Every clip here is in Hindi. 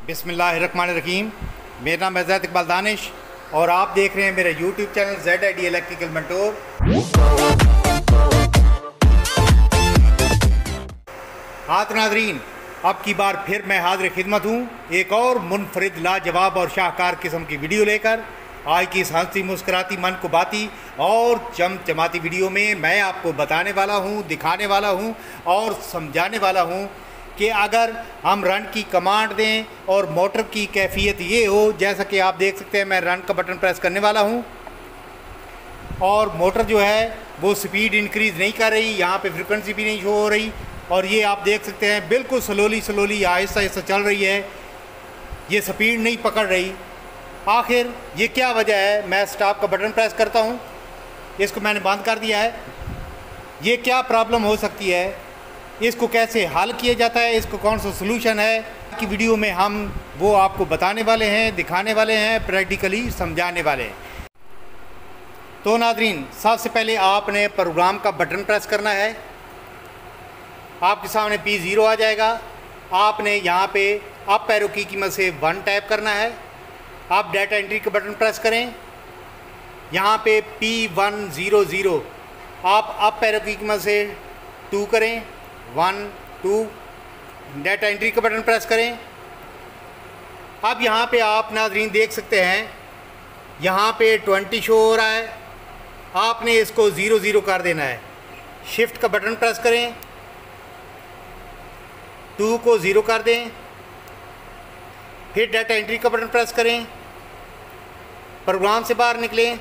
बिस्मिल्लाहिर्रहमानिर्रहीम। मेरा नाम है ज़ैद इकबाल दानिश और आप देख रहे हैं मेरा YouTube channel ZID electrical mentor. हाँ नाज़रीन, अब की बार फिर मैं हाजिर खिदमत हूँ एक और मुनफरिद लाजवाब और शाहकार किस्म की वीडियो लेकर। आज की इस हंसती मुस्कुराती मन को बाती और चमचमाती वीडियो में मैं आपको बताने वाला हूँ, दिखाने वाला हूँ और समझाने वाला हूँ कि अगर हम रन की कमांड दें और मोटर की कैफियत ये हो, जैसा कि आप देख सकते हैं मैं रन का बटन प्रेस करने वाला हूँ और मोटर जो है वो स्पीड इंक्रीज़ नहीं कर रही, यहाँ पे फ्रिक्वेंसी भी नहीं शो हो रही और ये आप देख सकते हैं बिल्कुल स्लोली आहिस्ता आहिस्ता चल रही है, ये स्पीड नहीं पकड़ रही। आखिर ये क्या वजह है? मैं स्टॉप का बटन प्रेस करता हूँ, इसको मैंने बंद कर दिया है। ये क्या प्रॉब्लम हो सकती है, इसको कैसे हल किया जाता है, इसको कौन सा सलूशन है कि वीडियो में हम वो आपको बताने वाले हैं, दिखाने वाले हैं, प्रैक्टिकली समझाने वाले हैं। तो नाज़रीन, सबसे पहले आपने प्रोग्राम का बटन प्रेस करना है। आपके सामने P0 आ जाएगा। आपने यहाँ पे अप एरो की मदद से 1 टैप करना है। आप डाटा एंट्री का बटन प्रेस करें, यहाँ पे P100 आप अप एरो की मदद से 2 करें, 1 2 डाटा एंट्री का बटन प्रेस करें। अब यहाँ पे आप नाज़रीन देख सकते हैं यहाँ पे 20 शो हो रहा है, आपने इसको 00 कर देना है। शिफ्ट का बटन प्रेस करें, 2 को 0 कर दें, फिर डाटा एंट्री का बटन प्रेस करें, प्रोग्राम से बाहर निकलें।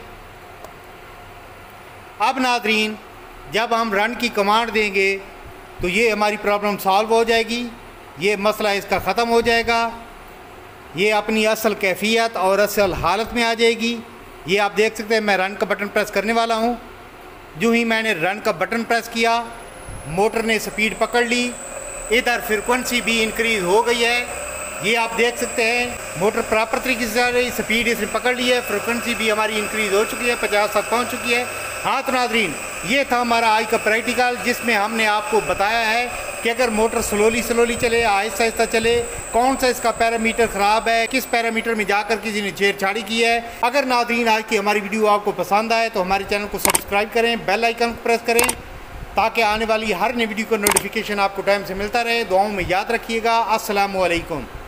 अब नाज़रीन जब हम रन की कमांड देंगे तो ये हमारी प्रॉब्लम सॉल्व हो जाएगी, ये मसला इसका ख़त्म हो जाएगा, ये अपनी असल कैफियत और असल हालत में आ जाएगी। ये आप देख सकते हैं मैं रन का बटन प्रेस करने वाला हूँ। जो ही मैंने रन का बटन प्रेस किया, मोटर ने स्पीड पकड़ ली, इधर फ्रिक्वेंसी भी इंक्रीज़ हो गई है। ये आप देख सकते हैं मोटर प्रॉपर तरीके से आ रही, स्पीड इसने पकड़ ली है, फ्रिक्वेंसी भी हमारी इंक्रीज़ हो चुकी है, 50 तक पहुँच चुकी है। हाँ तो नाज़रीन, ये था हमारा आज का प्रैक्टिकल, जिसमें हमने आपको बताया है कि अगर मोटर स्लोली चले, आहिस्ता आहिस्ता चले, कौन सा इसका पैरामीटर ख़राब है, किस पैरामीटर में जाकर किसी ने छेड़छाड़ी की है। अगर नाज़रीन आज की हमारी वीडियो आपको पसंद आए तो हमारे चैनल को सब्सक्राइब करें, बेल आइकन को प्रेस करें ताकि आने वाली हर नई वीडियो का नोटिफिकेशन आपको टाइम से मिलता रहे। दुआओं में याद रखिएगा। अस्सलामु अलैकुम।